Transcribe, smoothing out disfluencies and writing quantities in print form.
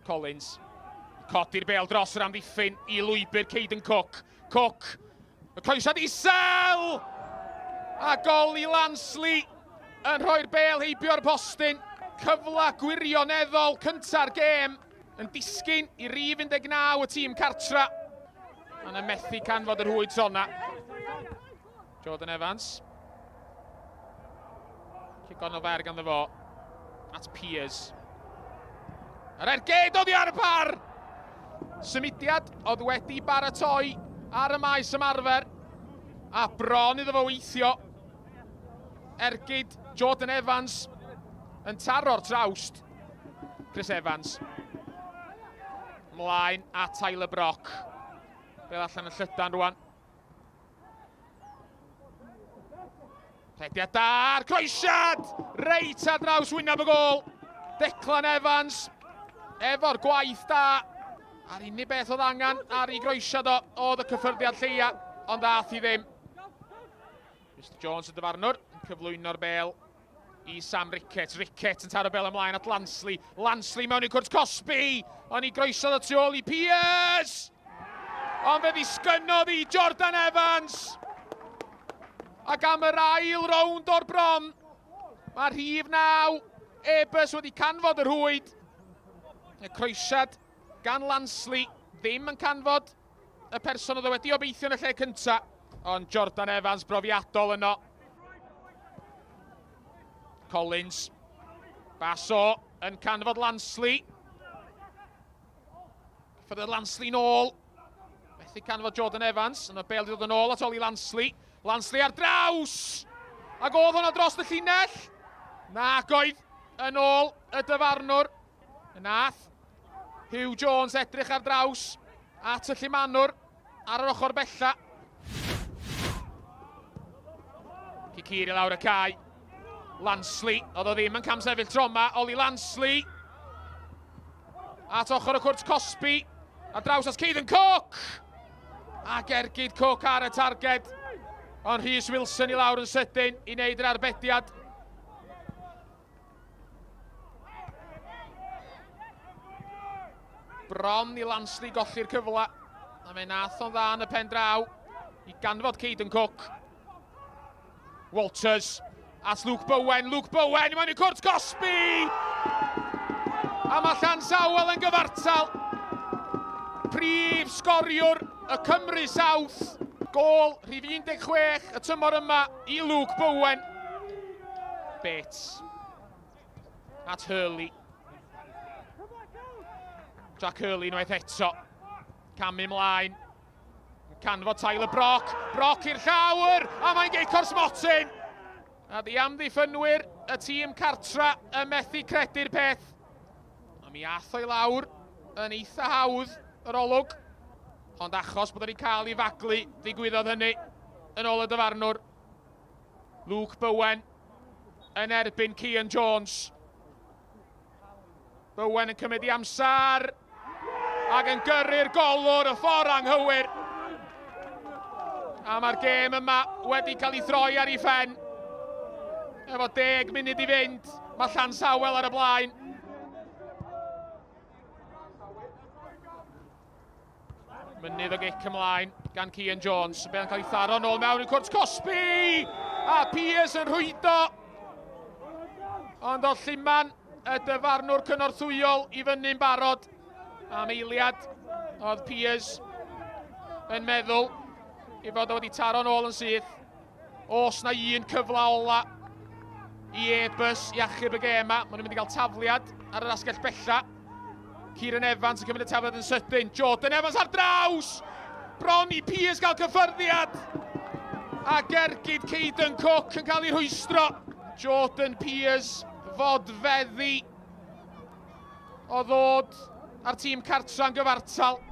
Collins. Codi'r bel dros yr amddiffyn i lwybr Caden Cook. Cook. Y croesiad isel! A gol i Lansley yn rhoi'r bel heibio'r postyn. Cyfla gwirioneddol cynta'r gêm yn disgyn i rif 19 y tîm cartra. A'n y methu canfod yr hwyd sona. Jordan Evans. Cigon o fer ganddo fo. At Piers. Yr ergyd oedd i arfer! Symudiad oedd wedi baratoi ar y maes ymarfer. A bron iddo fo weithio. Ergyd Jordan Evans yn taro'r trawst. Chris Evans. Mlaen at Tyler Brock. Bel allan y llydan rwan. Rhediad da'r croesiad! Reit ar draws wyneb y gol. Declan Evans. Efo'r gwaith da. A'r unig beth oedd angen ar ei groesiad oedd y cyffyrddiad lleia. Ond dath i ddim. Mr Jones y dyfarnwr yn cyflwyno'r bel i Sam Rickett. Rickett yn taro bel ymlaen at Lansley. Lansley mewn i cwrt Cosby. Ond i groesodd y tu ôl i Piers. Ond fe ddisgynnodd i Jordan Evans. Ac am yr ail rownd o'r bron. Mae rhif 9. Airbus wedi canfod yr hwyd. Y croesiad gan Lansley ddim yn canfod y person oedd wedi obeithio yn y lle cynta. Ond Jordan Evans brofiadol yno. Collins. Baso yn canfod Lansley. Ffyrdd Lansley nôl. Methu canfod Jordan Evans. Yn y bel di dod yn ôl at ôl i Lansley. Lansley ar draws. Ac oedd hwnna dros y llinell. Nac oedd yn ôl y dyfarnwr. Nath Hugh Jones edrych ar draws at y llimanwr ar yr ochr bella. Ciciri lawr y cae. Lansley, oedd o ddim yn camsefyll troma. Oli Lansley. At ochr y cwrt Cosby. A draws at Caden Cook. Ac ergyd Cook ar y targed. Ond Rhys Wilson i lawr yn sydyn i wneud yr arbediad. Bron i Lansley golli'r cyfla. A fe nath o'n dda yn y pen draw i ganfod Caden Cook. Walters at Luke Bowen. Luke Bowen i mewn i cwrt Cosby. A mae Llansawel yn gyfartal. Prif sgoriwr y Cymru South. Gol rhif 16 y tymor yma i Luke Bowen. Bates. At Hurley. Jack Hurley unwaith eto. Camu mlaen. Canfod Tyler Brock. Brock i'r llawr. A mae'n geico'r smotyn. A di amddiffynwyr y tîm cartra y methu credu'r peth. A mi ath o'i lawr yn eitha hawdd yr olwg. Ond achos bod wedi cael ei faglu, ddigwyddodd hynny yn ôl y dyfarnwr. Luke Bowen yn erbyn Cian Jones. Bowen yn cymryd i amser ac yn gyrru'r golwr y ffordd anghywir. A mae'r gêm yma wedi cael ei throi ar ei phen. Efo 10 munud i fynd, mae Llansawel ar y blaen. Mynydd o gic ymlaen gan Cian Jones. Be'n cael ei tharo nôl mewn i cwrt Cosby. A Piers yn rhwydo. Ond o Llyman y dyfarnwr cynorthwyol i fyny'n barod. Am eiliad oedd Piers yn meddwl i fod o wedi taro nôl yn syth. Os na un cyfla ola i Airbus i achub y gema. Maen nhw'n mynd i gael tafliad ar yr asgell bella. Kieran Evans yn cymryd y tafliad yn sydyn. Jordan Evans ar draws! Bron i Piers gael cyffyrddiad. Ac ergyd Caden Cook yn cael ei rhwystro. Jordan Piers fodfeddi o ddod ar tîm cartra'n gyfartal.